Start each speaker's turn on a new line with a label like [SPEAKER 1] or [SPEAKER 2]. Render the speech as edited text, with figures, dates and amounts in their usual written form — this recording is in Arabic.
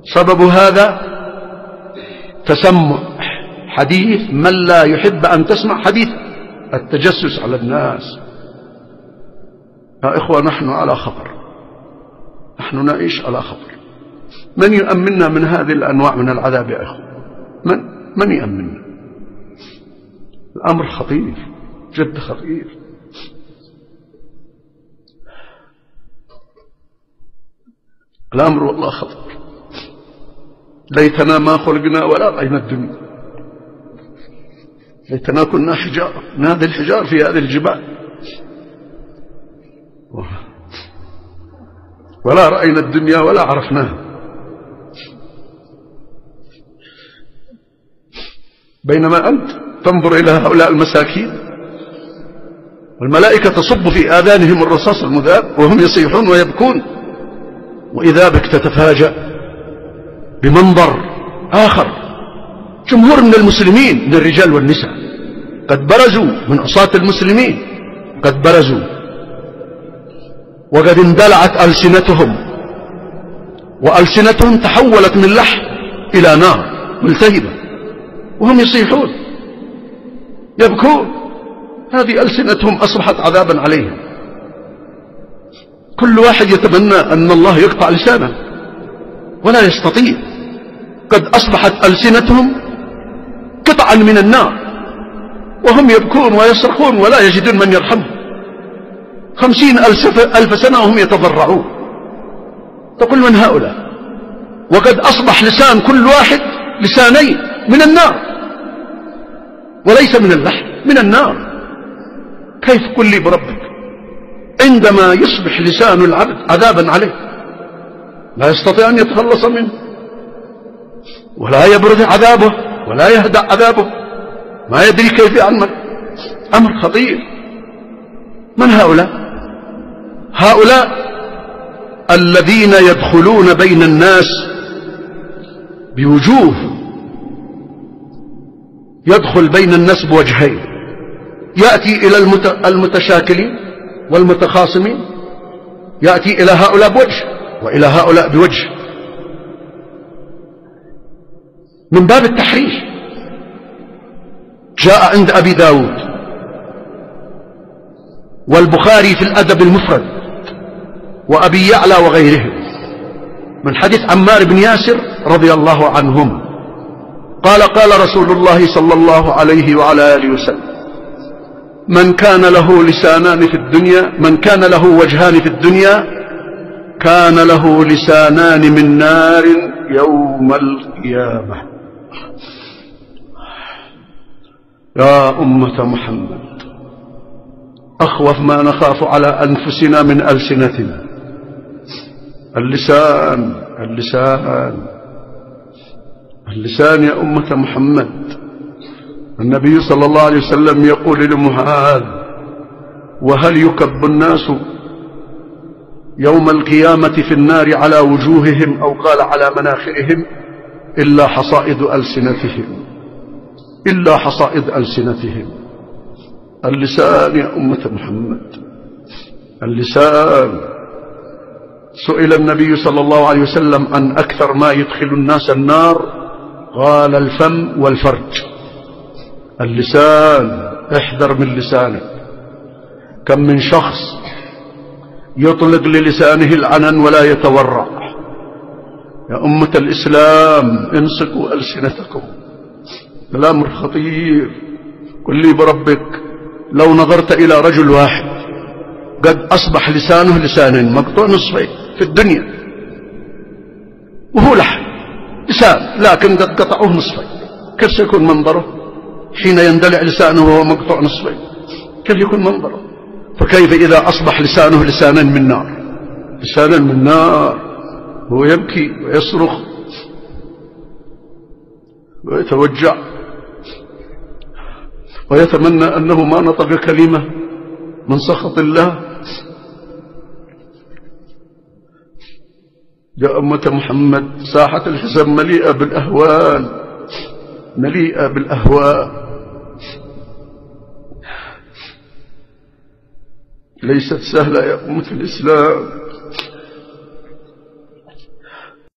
[SPEAKER 1] سبب هذا تسمع حديث من لا يحب أن تسمع حديث، التجسس على الناس. يا إخوة نحن على خطر، نحن نعيش على خطر. من يؤمننا من هذه الأنواع من العذاب يا إخوة؟ من يؤمننا؟ الأمر خطير جد خطير. الأمر والله خطر. ليتنا ما خلقنا ولا رأينا الدنيا، ليتنا كنا حجارة، نادي الحجار في هذه الجبال ولا رأينا الدنيا ولا عرفناها. بينما أنت تنظر إلى هؤلاء المساكين والملائكة تصب في آذانهم الرصاص المذاب وهم يصيحون ويبكون، وإذا بك تتفاجأ بمنظر آخر. جمهور من المسلمين من الرجال والنساء قد برزوا من عصاة المسلمين، قد برزوا وقد اندلعت ألسنتهم، وألسنتهم تحولت من لحم إلى نار ملتهبة، وهم يصيحون يبكون. هذه ألسنتهم أصبحت عذابا عليهم. كل واحد يتمنى أن الله يقطع لسانه ولا يستطيع. قد أصبحت ألسنتهم قطعا من النار، وهم يبكون ويصرخون ولا يجدون من يرحمهم. 50,000 سنة وهم يتضرعون. تقول من هؤلاء؟ وقد أصبح لسان كل واحد لسانين من النار، وليس من اللحم، من النار. كيف؟ قل لي بربك عندما يصبح لسان العبد عذابا عليه لا يستطيع أن يتخلص منه، ولا يبرد عذابه ولا يهدأ عذابه، ما يدري كيف يعمل. أمر خطير. من هؤلاء؟ هؤلاء الذين يدخلون بين الناس بوجوه، يدخل بين الناس بوجهين، يأتي إلى المتشاكلين والمتخاصمين، يأتي إلى هؤلاء بوجه وإلى هؤلاء بوجه، من باب التحريش. جاء عند أبي داود والبخاري في الأدب المفرد وأبي يعلى وغيرهم من حديث عمار بن ياسر رضي الله عنهم قال: قال رسول الله صلى الله عليه وعلى آله وسلم: من كان له لسانان في الدنيا، من كان له وجهان في الدنيا كان له لسانان من نار يوم القيامة. يا أمة محمد، أخوف ما نخاف على أنفسنا من ألسنتنا اللسان. اللسان اللسان يا أمة محمد. النبي صلى الله عليه وسلم يقول لمعاذ: وهل يكب الناس يوم القيامة في النار على وجوههم، أو قال على مناخرهم، إلا حصائد ألسنتهم، إلا حصائد ألسنتهم. اللسان يا أمة محمد، اللسان. سئل النبي صلى الله عليه وسلم عن أكثر ما يدخل الناس النار، قال: الفم والفرج. اللسان، احذر من لسانك. كم من شخص يطلق للسانه العنن ولا يتورع. يا أمة الإسلام، امسكوا ألسنتكم، الأمر خطير. قل لي بربك، لو نظرت إلى رجل واحد قد أصبح لسانه لسانين، مقطوع نصفين في الدنيا، وهو لحم لسان لكن قد قطعوه نصفين، كيف سيكون منظره حين يندلع لسانه وهو مقطوع نصفين؟ كيف يكون منظره؟ فكيف إذا أصبح لسانه لسانين من نار، لسانين من نار، هو يبكي ويصرخ ويتوجع ويتمنى أنه ما نطق كلمة من سخط الله. يا أمة محمد، ساحة الحساب مليئة بالأهوال، مليئة بالأهواء، ليست سهلة يا أمة الإسلام.